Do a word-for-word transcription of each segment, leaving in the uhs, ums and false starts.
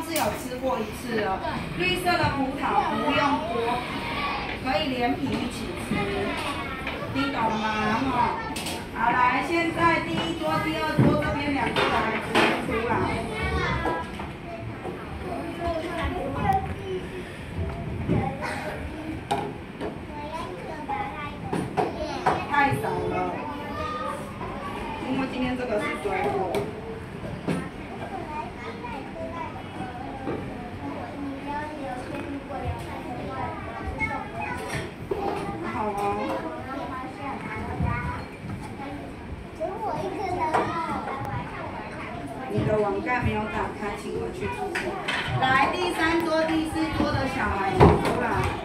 是有吃过一次了。绿色的葡萄不用剥，可以连皮一起吃，听懂了吗？哈，好，来，现在第一桌、第二桌这边两桌的孩子先出来。 太少了，因为今天这个是水果。好哦。你的网盖没有打开，请回去注意。来，第三桌、第四桌的小孩请出来。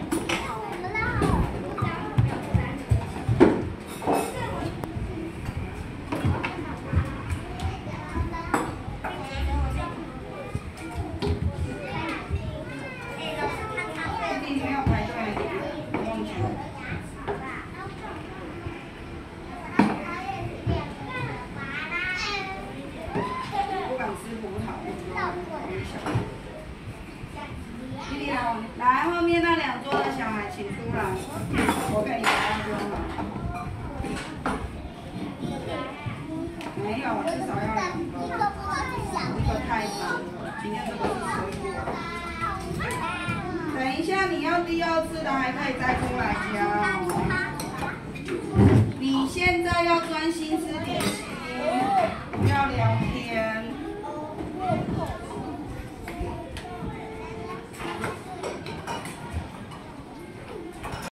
来，后面那两桌的小孩请出来，我给你打那桌了。没有，至少要两个。一个太少了，今天这个是水果。等一下你要第二次的还可以再出来加。